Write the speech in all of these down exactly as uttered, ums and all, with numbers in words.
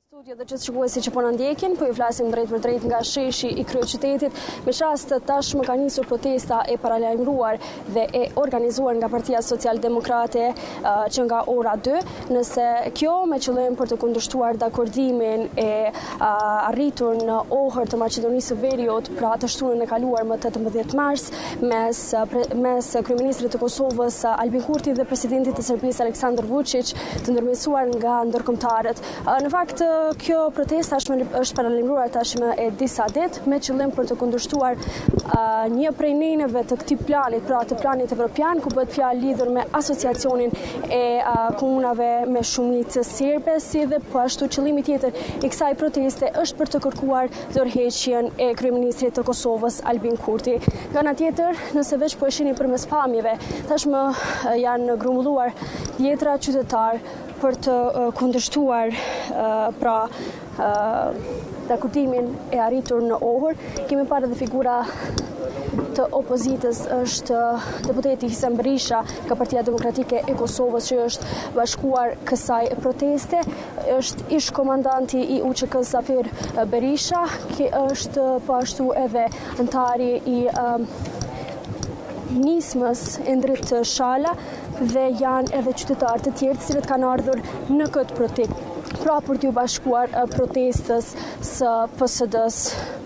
Studio dhe gjithë shikuesi që po na ndjekin, po ju flasim drejt për drejt nga sheshi i kryeqytetit. Me qast tashmë ka nisur protesta e paralajmëruar dhe e organizuar nga Partia Social-Demokrate uh, që nga ora dy, nëse kjo me qëllim për të kundërshtuar dakordimin e uh, arritur në ohër të Maqedonisë së Veriut pra të shtunën e kaluar më tetëmbëdhjetë mars mes mes kryeministrit të Kosovës Albin Kurti dhe presidentit të Serbisë Aleksandar Vučić, të ndërmjetësuar nga ndërkombëtarët. Uh, në fakt kjo protesta është paralajmëruar tashmë e disa ditë me qëllim për të kundërshtuar uh, një prej neneve të këtij planit, pra të planit evropian, ku bëhet fjalë lidhur me asociacionin e uh, komunave me shumicë serbe, si dhe po ashtu qëllimi tjetër i kësaj proteste është për të kërkuar dorëheqjen e kryeministrit të Kosovës Albin Kurti. Nga ana tjetër, nëse veç po e shihni përmes pamjeve, tashmë uh, janë grumbulluar dhjetra qytetar për të uh, kundërshtuar uh, pra uh, dakordimin e arritur në ohër. Kemi parë edhe figura të opozitës, është deputeti Hisam Berisha nga Partia Demokratike e Kosovës që është bashkuar kësaj proteste, është ish komandanti i U Q K-s Safir Berisha, që është po ashtu edhe antari i um, nismës Endrit Shala, dhe janë edhe qytetarë të tjerë të cilët kanë ardhur në këtë protestë, pra për t'u bashkuar protestës së P S D-s.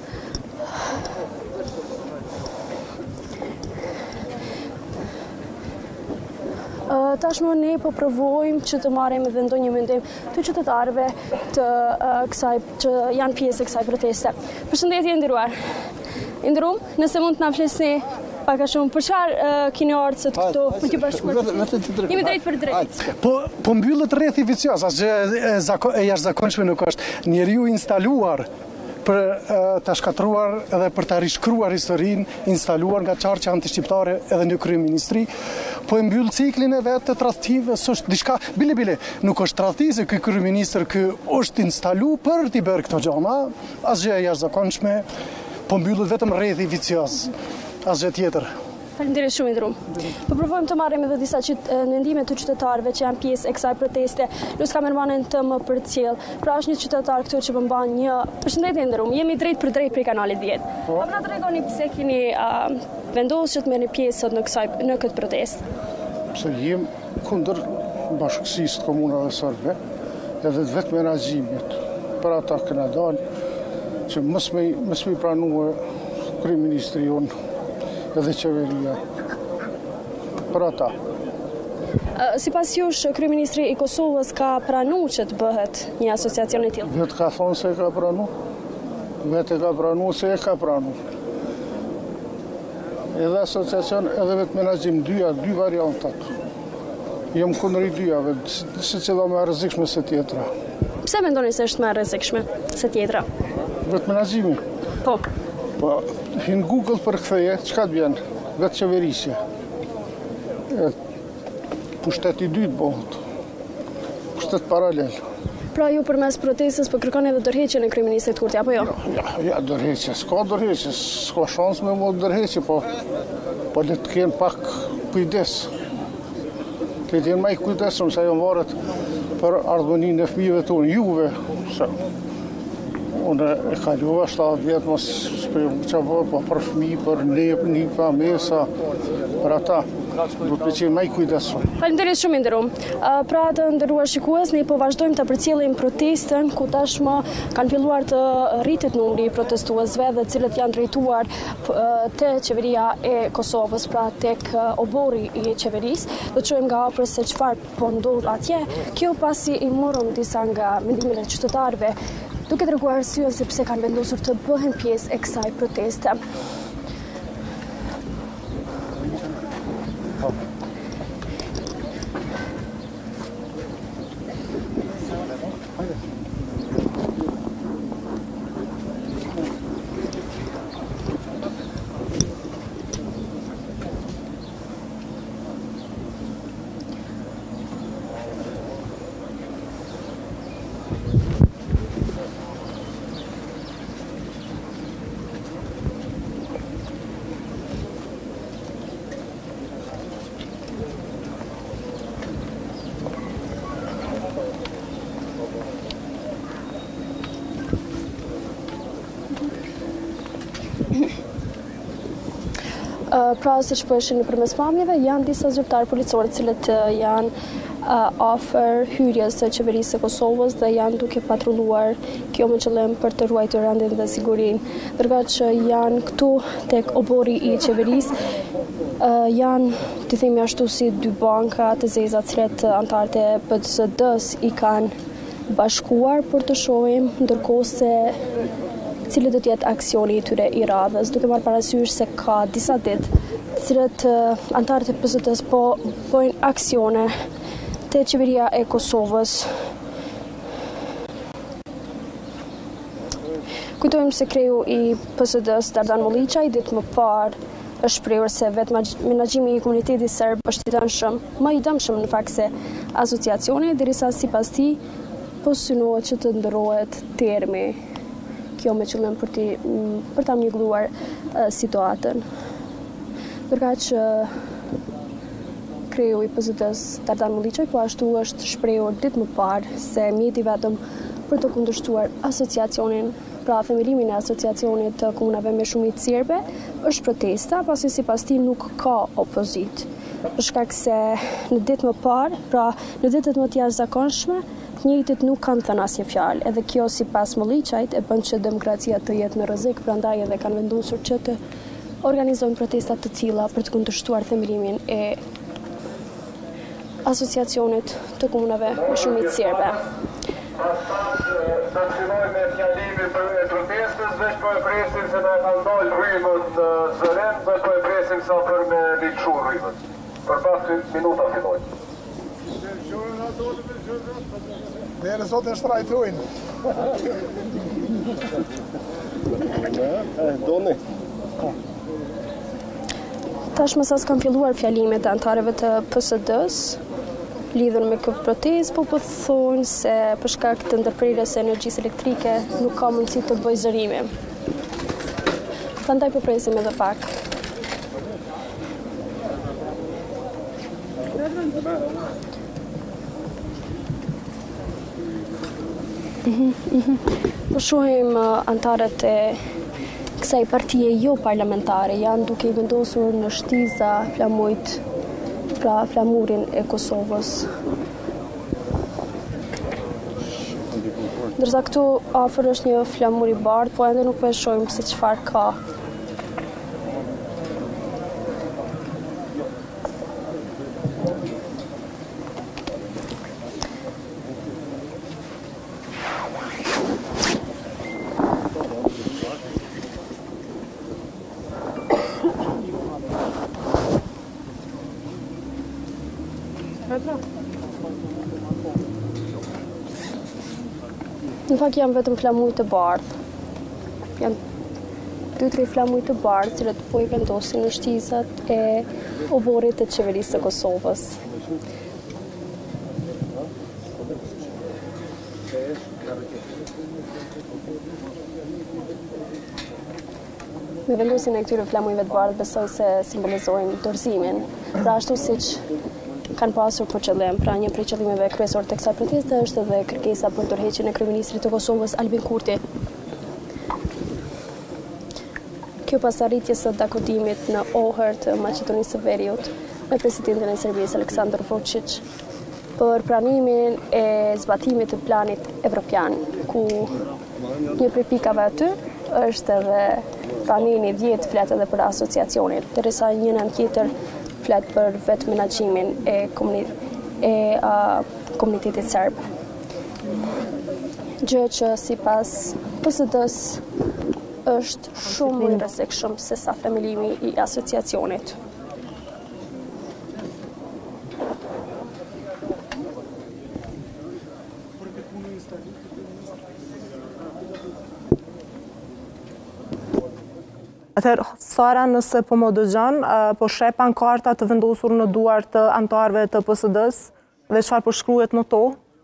Uh, tashmë ne po provojmë që të marrim edhe ndonjë mendim të qytetarëve të uh, kësaj që janë pjesë e kësaj proteste. Përshëndetje nderuar. I nderuar, nëse mund të na flisni pak a shumë, për çfarë uh, keni ardhur sot këtu për të bashkuar? Jemi drejt për drejt. Po po mbyllet rrethi vicioz, asgjë e, zako, e jashtëzakonshme nuk është. Njeriu instaluar për uh, të shkatruar edhe për të rishkruar historinë, instaluar nga çarqe antishqiptare edhe në kryeministri, po e mbyll ciklin e vetë të tradhtive, s'është diçka bile bile, nuk është tradhti se ky kryeministër ky është instalu për t'i bërë këto gjëra, asgjë e jashtëzakonshme, po mbyllet vetëm rrethi vicioz. Asgjë tjetër. Faleminderit shumë i nderuar. Po provojmë të marrim edhe disa mendime të qytetarëve që janë pjesë e kësaj proteste. Luis kameramanin të më përcjell. Pra është një qytetar këtu që përmban një përshëndetje nderuar. Jemi drejt për drejt prej kanalit dhjetë. Po na tregoni pse keni uh, vendosur që të merrni pjesë sot në kësaj në këtë protestë? Pse jem kundër bashkësisë të komunave serbe, edhe të vetë menaxhimit për ata që na dalë që mos më mos më pranuar kryeministri jonë edhe qeveria për ata. Sipas jush, kryeministri i Kosovës ka pranuar që të bëhet një asociacion e tillë? Vetë ka thonë se ka pranuar. Vetë ka pranuar se e ka pranuar. Edhe asociacion, edhe vetë menaxhim, dyja, dy variantat. Jem kundër i dyjave, secila më e rrezikshme se tjetra. Pse mendoni se është më e rrezikshme se tjetra? Vetë menaxhimi. Po. Po, hin Google për ktheje, çka të vjen? Vetë qeverisje. Pushteti i dytë bëhet. Pushtet paralel. Pra ju përmes protestës po kërkoni edhe dorëheqjen e kryeministrit Kurti apo jo? Ja, ja, dorëheqje, s'ka dorëheqje, s'ka shans me më dorëheqje, po po le të kenë pak kujdes. Le të jenë më i kujdesshëm se ajo varet për ardhmërinë e fëmijëve tonë, juve. Se unë e kaluva shtatë vjetë mos që vërë, po për fëmi, për nep, nipa, mesa, për ata, du të qenë më i kujdesshëm. Faleminderit shumë i nderuar. Uh, pra të nderuar shikues, ne po vazhdojmë të përcjellim protestën, ku tashmë kanë filluar të rritet numri i protestuesve dhe të cilët janë drejtuar uh, te qeveria e Kosovës, pra tek uh, obori i qeverisë. Do të shohim nga afër se çfarë po ndodh atje. Kjo pasi i morëm disa nga mendimet e qytetarëve, duke treguar arsyen se pse kanë vendosur të bëhen pjesë e kësaj proteste. Pra, siç po e shihni përmes pamjeve, janë disa zyrtarë policorë të cilët janë afër hyrjes së qeverisë së Kosovës dhe janë duke patrulluar, kjo me qëllim për të ruajtur rendin dhe sigurinë. Ndërkohë që janë këtu tek obori i qeverisë, janë, të themi ashtu, si dy banka të zeza të cilat antarët e P S D-s i kanë bashkuar për të shohim, ndërkohë se cili do të jetë aksioni i tyre i radhës, duke marrë parasysh se ka disa ditë të cilët antarët e P S D-s po bëjnë aksione te qeveria e Kosovës. Kujtojmë se kreu i P S D-s, Dardan Molliçaj, ditë më parë është shprehur se vetë menaxhimi i komunitetit serb është i dëmshëm, më i dëmshëm në fakt se asociacioni, derisa sipas tij po synohet që të ndërrohet termi, kjo me qëllim për ti për ta mjegulluar uh, situatën. Përkaq që kreu i P S D-s Dardan Molliçaj po ashtu është shprehur ditë më parë se mjeti vetëm për të kundërshtuar asociacionin, pra themelimin e asociacionit të komunave me shumicë serbe, është protesta, pasi sipas tij nuk ka opozit. Për shkak se në ditë më parë, pra në ditët më të jashtëzakonshme, të njëjtit nuk kanë thënë asnjë fjalë, edhe kjo sipas Molliçajt e bën që demokracia të jetë në rrezik, prandaj edhe kanë vendosur që të organizojnë protesta të tilla për të kundërshtuar themelimin e asociacionit të komunave me shumicë serbe. Do të filloj me fjalimin për protestës, veç po e presim se na kanë dalë rrymët në Zëren, veç po e presim sa për me liçu rrymët. Për pak minuta filloj. Dere sot e shtrajtojnë. Doni. Tashmë sa s'kan filluar fjalimet e antarëve të P S D-s, lidhur me këtë protestë, po po thonë se për shkak të ndërprerjes së energjisë elektrike nuk ka mundësi të bëjë zërime. Prandaj po presim edhe pak. Po shohim antarët e kësaj partie jo parlamentare janë duke i vendosur në shtiza flamujt, pra flamurin e Kosovës. Ndërsa këtu afër është një flamur i bardhë, po ende nuk po e shohim se çfarë ka. Në fakt janë vetëm flamuj të bardhë. Janë dy tre flamuj të bardhë, cilët po i vendosin në shtizat e oborit të qeverisë së Kosovës. Me vendosin e këtyre flamujve të bardhë besoj se simbolizojnë dorëzimin. Pra ashtu siç kanë pasur për qëllim, pra një prej qëllimeve kryesor të kësaj proteste është edhe kërkesa për tërheqjen e kryeministrit të Kosovës Albin Kurti. Kjo pas arritjes së dakordimit në Ohër të Maqedonisë së Veriut me presidentin e Serbisë Aleksandar Vučić për pranimin e zbatimit të planit evropian, ku një prej pikave aty është edhe pranimi dhjetë flet edhe për asociacionin, derisa njëna tjetër flet për vetë menaxhimin e, komuni e uh, komunitetit serb. Gjë që sipas P S D-s është shumë më i rrezikshëm se sa themelimi i asociacionit. Atëherë, Sara, nëse po më dëgjon, po sheh pankarta të vendosur në duar të antarëve të P S D-s dhe çfarë po shkruhet në to?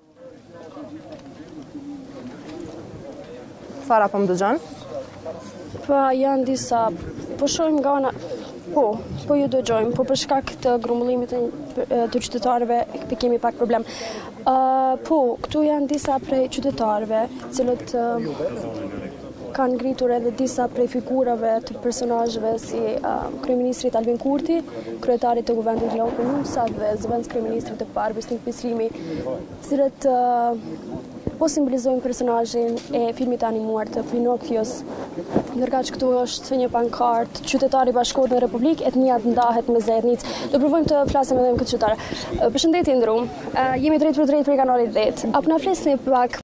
Sara, po më dëgjon? Pa, janë disa, po shohim nga ana, po, po ju dëgjojmë, po për shkak të grumbullimit të qytetarëve kemi pak problem. Uh, po, këtu janë disa prej qytetarëve, cilët uh, kanë ngritur edhe disa prej figurave të personazheve si uh, kryeministrit Albin Kurti, kryetarit të guvernit Glauco Nusa dhe zëvendës kryeministrit të parë Besnik Bislimi, të cilët uh, po simbolizojnë personazhin e filmit animuar të Pinokkios. Ndërkaq këtu është një pankart, qytetari bashkohet në Republikë, etnia ndahet me etnicë. Do provojmë të flasim edhe me këtë qytetar. Përshëndetje ndrum. Jemi drejt për drejt për kanalin dhjetë. Apo na flisni pak